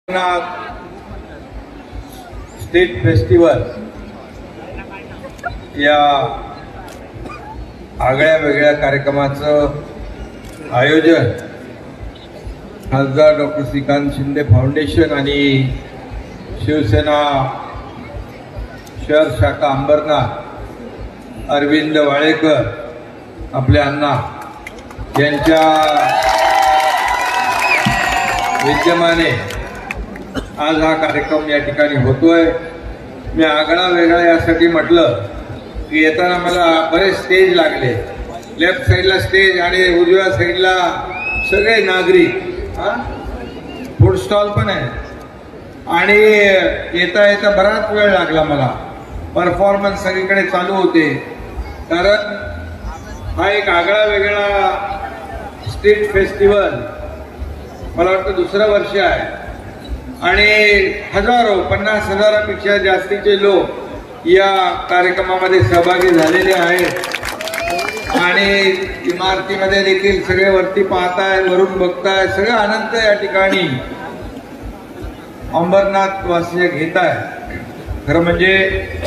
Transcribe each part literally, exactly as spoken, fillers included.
State festival या आगळ्या वेगळ्या कार्यक्रमाचं आयोजन खासदार डॉक्टर श्रीकांत शिंदे फाउंडेशन आणि शिवसेना शहर शाखा अंबरनाथ अरविंद वाळेकर आपले अण्णा यांच्या विद्यमाने आज हा कार्यक्रम या ठिकाणी होतोय। मी आगळा वेगळा यासाठी म्हटलं की येताना मला बरेच स्टेज लागले, लेफ्ट साईडला स्टेज आणि उजव्या साईडला सगळे नागरिक, फूड स्टॉल पण आहे आणि येता येता बराच वेळ लागला मला। परफॉर्मन्स सगळीकडे चालू होते कारण हा एक आगळा वेगळा स्ट्रीट फेस्टिवल मला वाटतं दुसरं वर्ष आहे आणि हजारो पन्नास हजारापेक्षा जास्तीचे लोक या कार्यक्रमामध्ये सहभागी झालेले आहेत आणि इमारतीमध्ये देखील सगळे वरती पाहताय, वरून बघताय, सगळं आनंद या ठिकाणी अंबरनाथ वासी घेत आहे। खरं म्हणजे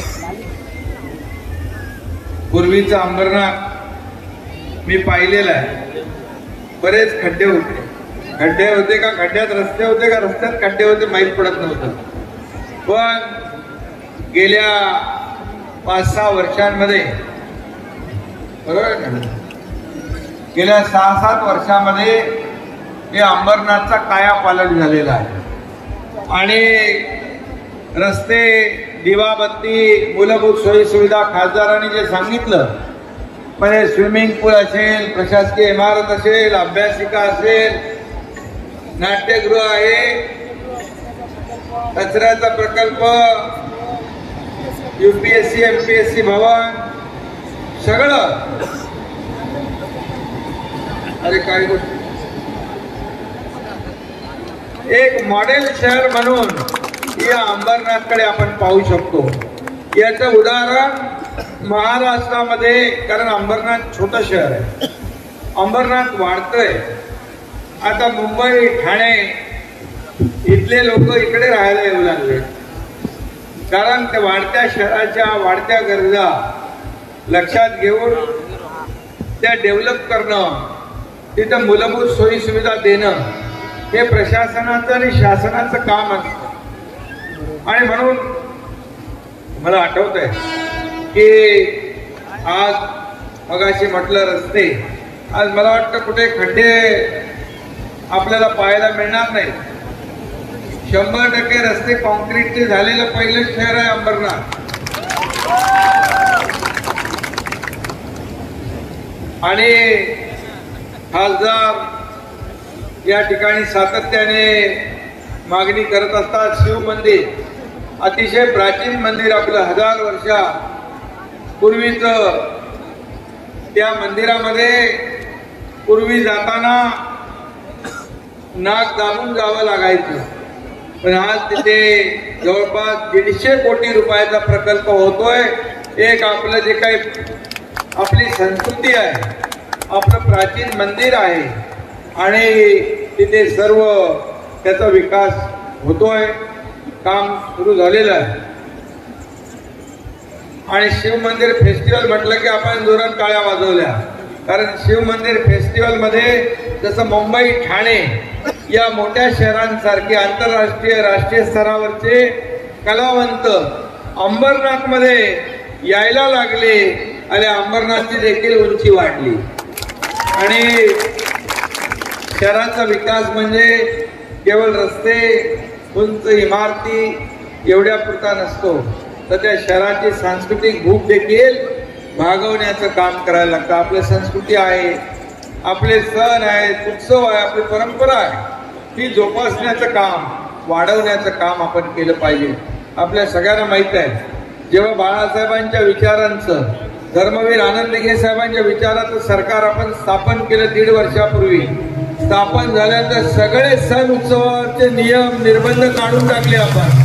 पूर्वीचं अंबरनाथ मी पाहिलेलं आहे, बरेच खड्डे होते खड्डे होते का खड्ड्यात रस्ते होते का रस्त्यात खड्डे होते माहीत पडत नव्हतं। पण गेल्या पाच सहा वर्षांमध्ये बरोबर गेल्या सहा सात वर्षांमध्ये हे अंबरनाथचा कायापालट झालेला आहे आणि रस्ते, दिवाबत्ती, मूलभूत सोयी सुविधा खासदारांनी जे सांगितलं, म्हणजे स्विमिंग पूल असेल, प्रशासकीय इमारत असेल, अभ्यासिका असेल, नाट्यगृह आहे, कचऱ्याचा प्रकल्प, यूपीएससी एमपीएससी भवन, सगळं अरे काय गोष्ट, एक मॉडेल शहर म्हणून या अंबरनाथकडे आपण पाहू शकतो। याचं उदाहरण महाराष्ट्रामध्ये, कारण अंबरनाथ छोटं शहर आहे, अंबरनाथ वाढतंय। आता मुंबई, ठाणे इथले लोक इकडे राहायला येऊ लागले कारण त्या वाढत्या शहराच्या वाढत्या गरजा लक्षात घेऊन त्या डेव्हलप करणं, तिथं मूलभूत सोयी सुविधा देणं हे प्रशासनाचं आणि शासनाचं काम असतं। आणि म्हणून मला आठवत आहे की आज मगाशी म्हटलं रस्ते, आज मला वाटतं कुठे खड्डे आपल्याला पाहायला मिळणार नाही। शंभर टक्के रस्ते कॉन्क्रीटचे झालेलं पहिलं शहर आहे अंबरनाथ आणि खासदार या ठिकाणी सातत्याने मागणी करत असतात। शिव मंदिर अतिशय प्राचीन मंदिर, आपलं हजार वर्षा पूर्वीचं, त्या मंदिरामध्ये पूर्वी जाताना नाक दाबून जावं लागायचं, पण आज तिथे जवळपास दीडशे कोटी रुपयाचा प्रकल्प होतोय। एक आपलं जे काही आपली संस्कृती आहे, आपलं प्राचीन मंदिर आहे आणि तिथे सर्व त्याचा विकास होतोय, काम सुरू झालेलं आहे। आणि शिव मंदिर फेस्टिवल म्हटलं की आपण जोरात टाळ्या वाजवल्या, कारण शिव मंदिर फेस्टिवल मध्ये जसं मुंबई, ठाणे या मोठ्या शहरांसारखे आंतरराष्ट्रीय, राष्ट्रीय स्तरावरचे कलावंत अंबरनाथ मध्ये यायला लागले आणि अंबरनाथची देखील उंची वाढली आणि शहराचा विकास म्हणजे केवळ रस्ते, उंच इमारती एवढ्या पुरता नसतो, तर त्या शहराची सांस्कृतिक भूक देखील भागवण्याचं काम करायला लागतं। आपली संस्कृती आहे, आपले सण आहेत, उत्सव आहे, आपली परंपरा आहे, ती जोपासण्याचं काम, वाढवण्याचं काम आपण केलं पाहिजे। आपल्या सगळ्यांना माहित आहे, जेव्हा बाळासाहेबांच्या विचारांचं, धर्मवीर आनंद दिघे साहेबांच्या विचाराचं सरकार आपण स्थापन केलं दीड वर्षापूर्वी, स्थापन झाल्यानंतर सगळे सण उत्सवाचे नियम निर्बंध काढून टाकले, आपण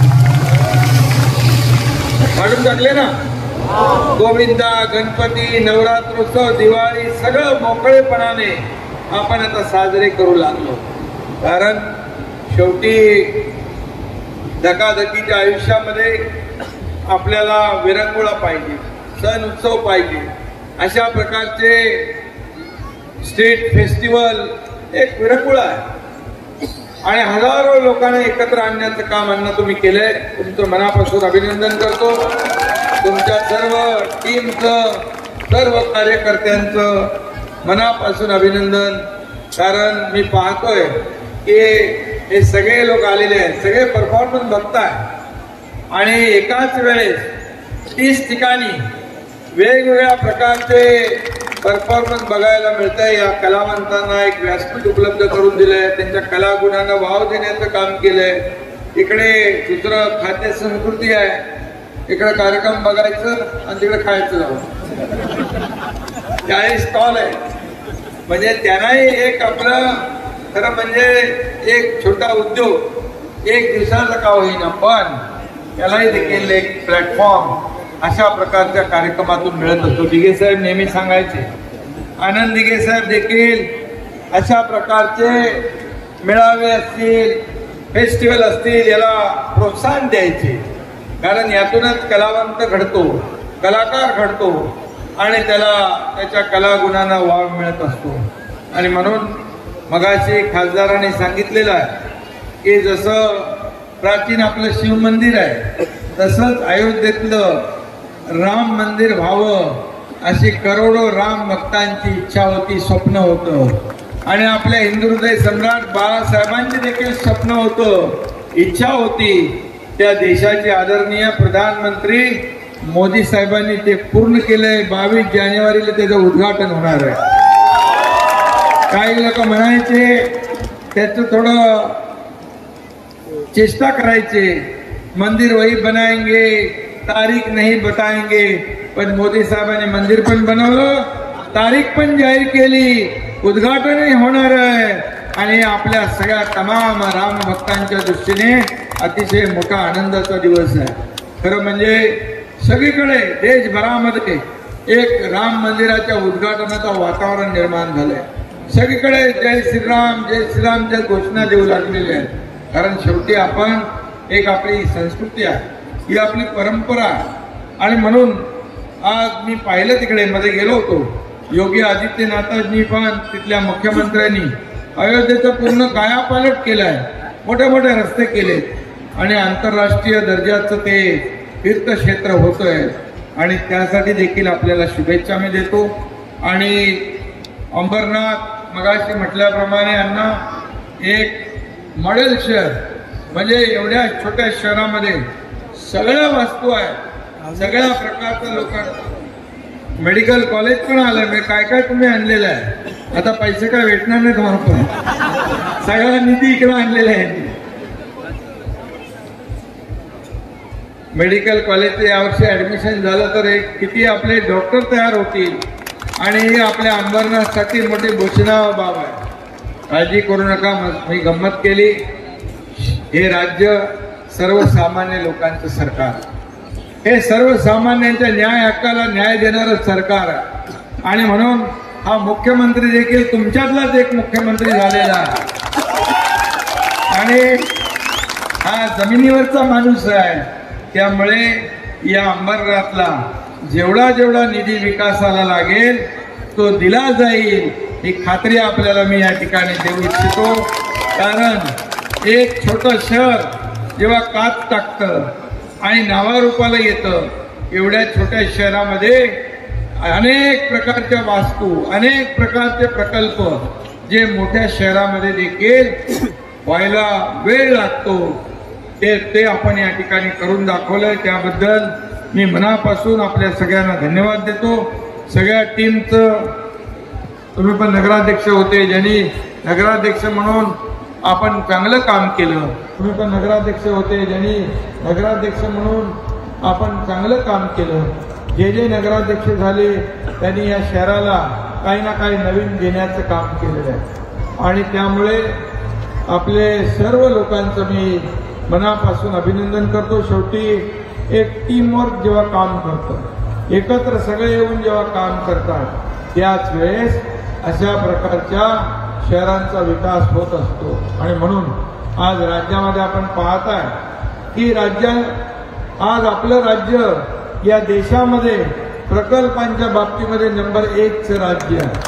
काढून टाकले ना। गोविंदा, गणपती, नवरात्रोत्सव, दिवाळी सगळं मोकळेपणाने आपण आता साजरे करू लागलो, कारण शेवटी धकाधकीच्या आयुष्यामध्ये आपल्याला विरंगुळा पाहिजे, सण उत्सव पाहिजे. अशा प्रकारचे स्ट्रीट फेस्टिवल एक विरंगुळा आहे आणि हजारो लोकांना एकत्र आणण्याचं काम अण्णा तुम्ही केलंय. तुमचं मनापासून अभिनंदन करतो. तुमच्या सर्व टीमचं, सर्व कार्यकर्त्यांचं मनापासून अभिनंदन. कारण मी पाहतोय की हे सगळे लोक आलेले आहेत, सगळे परफॉर्मन्स बघताय आणि एकाच वेळेस तीस ठिकाणी वेगवेगळ्या प्रकारचे परफॉर्मन्स बघायला मिळत आहे. या कलावंतांना एक व्यासपीठ उपलब्ध करून दिलंय, त्यांच्या कलागुणांना वाव देण्याचं काम केलंय. इकडे दुसरं खाद्य संस्कृती आहे, इकडे कार्यक्रम बघायचं आणि तिकडे खायचं जावं. त्याही स्टॉल आहे, म्हणजे त्यांनाही एक आपलं खरं म्हणजे एक छोटा उद्योग एक दिवसाचा का होईना पण त्यालाही देखील एक प्लॅटफॉर्म अशा प्रकारच्या कार्यक्रमातून मिळत असतो. दिघे साहेब नेहमी सांगायचे, आनंद दिघे साहेब देखील अशा प्रकारचे मेळावे असतील, फेस्टिवल असतील याला प्रोत्साहन द्यायचे. कारण यातूनच कलावंत घडतो, कलाकार घडतो आणि त्याला त्याच्या कलागुणांना वाव मिळत असतो. आणि म्हणून मगाशी खासदारांनी सांगितलेलं आहे की जसं प्राचीन आपलं शिव मंदिर आहे तसंच अयोध्येतलं राम मंदिर व्हावं अशी करोडो राम भक्तांची इच्छा होती, स्वप्न होतं. आणि आपल्या हिंदू हृदय सम्राट बाळासाहेबांची देखील स्वप्न होतं, इच्छा होती. त्या देशाचे आदरणीय प्रधानमंत्री मोदी साहेबांनी ते पूर्ण केलंय. बावीस जानेवारीला त्याचं उद्घाटन होणार आहे. काही लोक म्हणायचे त्याचं थोडं चेष्टा करायचे, मंदिर वही बनाएंगे, तारीख नहीं बताएंगे. पण मोदी साहेबांनी मंदिर पण बनवलं, तारीख पण जाहीर केली, उद्घाटनही होणार आहे. आणि आपल्या सगळ्या तमाम राम भक्तांच्या दृष्टीने अतिशय मोठा आनंदाचा दिवस आहे. खरं म्हणजे सगळीकडे देशभरामध्ये एक राम मंदिराच्या उद्घाटनाचं वातावरण निर्माण झालंय. सगळीकडे जय श्रीराम जय श्रीरामच्या घोषणा देऊ लागलेल्या आहेत. कारण शेवटी आपण एक आपली संस्कृती आहे, ही आपली परंपरा आहे. आणि म्हणून आज मी पाहिलं तिकडे मध्ये गेलो होतो, योगी आदित्यनाथांनी पण तिथल्या मुख्यमंत्र्यांनी अयोध्येचं पूर्ण कायापालट केलंय, मोठे मोठे रस्ते केले आणि आंतरराष्ट्रीय दर्जाचं ते तीर्थक्षेत्र होतंय. आणि त्यासाठी देखील आपल्याला शुभेच्छा मी देतो. आणि अंबरनाथ मगाशी म्हटल्याप्रमाणे अण्णा एक मॉडेल शहर, म्हणजे एवढ्या छोट्या शहरामध्ये सगळ्या वस्तू आहे, सगळ्या प्रकारच्या लोकांना मेडिकल कॉलेज पण आलंय. म्हणजे काय काय तुम्ही आणलेलं आहे. आता पैसे काय भेटणार नाही तुम्हाला, पण सगळा निधी इकडे आणलेला आहे. मेडिकल कॉलेजचे यावर्षी ऍडमिशन झालं तर एक किती आपले डॉक्टर तयार होतील. आणि ही आपल्या अंबरनाथसाठी मोठी घोषणा बाब आहे. काळजी करू नका, मी गंमत केली. हे राज्य सर्वसामान्य लोकांचं सरकार, हे सर्वसामान्यांच्या न्याय हक्काला न्याय देणारं सरकार आहे. आणि म्हणून हा मुख्यमंत्री देखील तुमच्यातलाच एक मुख्यमंत्री झालेला आहे. आणि हा जमिनीवरचा माणूस आहे. त्यामुळे या अंबरनाथला जेवढा जेवढा निधी विकासाला लागेल तो दिला जाईल, ही खात्री आपल्याला मी या ठिकाणी देऊ इच्छितो. कारण एक छोटं शहर जेव्हा कात टाकतं आणि नावारूपाला येतं, एवढ्या छोट्या शहरामध्ये अनेक प्रकारच्या वास्तू, अनेक प्रकारचे प्रकल्प जे मोठ्या शहरामध्ये देखील व्हायला वेळ लागतो, ते ते आपण या ठिकाणी करून दाखवलंय. त्याबद्दल मी मनापासून आपल्या सगळ्यांना धन्यवाद देतो. सगळ्या टीमचं, तुम्ही पण नगराध्यक्ष होते, ज्यांनी नगराध्यक्ष म्हणून आपण चांगलं काम केलं. तुम्ही पण नगराध्यक्ष होते, ज्यांनी नगराध्यक्ष म्हणून आपण चांगलं काम केलं. जे जे नगराध्यक्ष झाले त्यांनी या शहराला काही ना काही नवीन देण्याचं काम केलेलं आहे. आणि त्यामुळे आपले सर्व लोकांचं मी मनापासून अभिनंदन करतो. शेवटी एक टीमवर्क जेव्हा काम करतं, एकत्र सगळे येऊन जेव्हा काम करतात, त्याच वेळेस अशा प्रकारच्या शहरांचा विकास होत असतो. आणि म्हणून आज राज्यामध्ये आपण पाहताय की राज्य आज आपलं राज्य या देशामध्ये प्रकल्पांच्या बाबतीमध्ये नंबर एकचं राज्य आहे.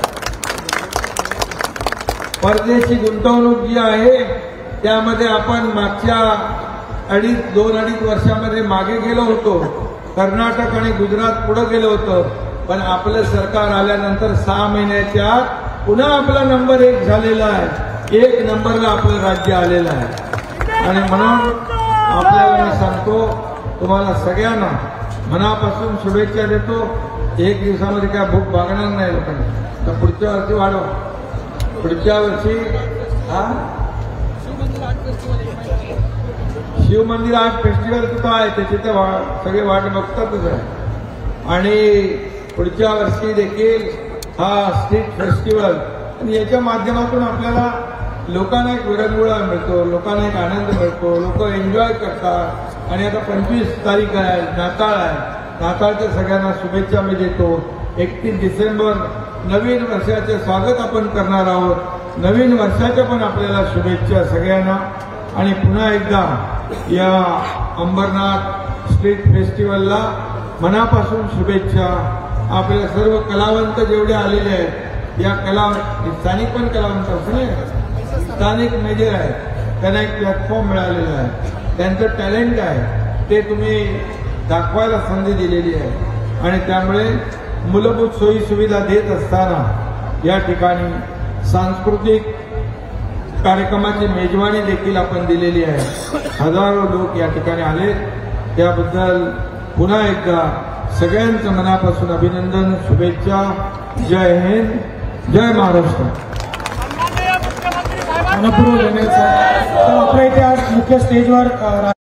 परदेशी गुंतवणूक जी आहे त्यामध्ये आपण मागच्या अडीच दोन अडीच वर्षामध्ये मागे गेलो होतो. कर्नाटक आणि गुजरात पुढे गेलो होतं, पण आपलं सरकार आल्यानंतर सहा महिन्याच्या आत पुन्हा आपला नंबर एक झालेला आहे. एक नंबरला आपलं राज्य आलेलं आहे. आणि म्हणून आपल्याला मी सांगतो, तुम्हाला सगळ्यांना मनापासून शुभेच्छा देतो. एक दिवसामध्ये काय भूक भागणार नाही लोकांना. तर पुढच्या वर्षी वाढवा. पुढच्या वर्षी हा शिव मंदिर आर्ट फेस्टिवल तिथं आहे, त्याची तर सगळे वाट बघतातच आहे. आणि पुढच्या वर्षी देखील हा स्ट्रीट फेस्टिवल, आणि याच्या माध्यमातून आपल्याला लोकांना एक विरंगुळा मिळतो, लोकांना एक आनंद मिळतो, लोक एन्जॉय करतात. आणि आता पंचवीस तारीख आहे, नाताळ आहे. नाताळच्या सगळ्यांना शुभेच्छा मी देतो. एकतीस डिसेंबर नवीन वर्षाचे स्वागत आपण करणार आहोत. नवीन वर्षाच्या पण आपल्याला शुभेच्छा सगळ्यांना. आणि पुन्हा एकदा या अंबरनाथ स्ट्रीट फेस्टिवलला मनापासून शुभेच्छा. आपल्या सर्व कलावंत जेवढे आलेले आहेत, या कला स्थानिक पण कलावंत असणे स्थानिक मेजर आहे, त्यांना एक प्लॅटफॉर्म मिळालेला आहे. त्यांचं टॅलेंट आहे ते तुम्ही दाखवायला संधी दिलेली आहे. आणि त्यामुळे मूलभूत सोयी सुविधा देत असताना या ठिकाणी सांस्कृतिक कार्यक्रमाची मेजवानी देखील आपण दिलेली आहे. हजारो लोक या ठिकाणी आले, त्याबद्दल पुन्हा एकदा सगळ्यांचं मनापासून अभिनंदन, शुभेच्छा. जय हिंद, जय महाराष्ट्र. मनपूर्वक धन्यवाद. आपल्या इथे आज मुख्य स्टेजवर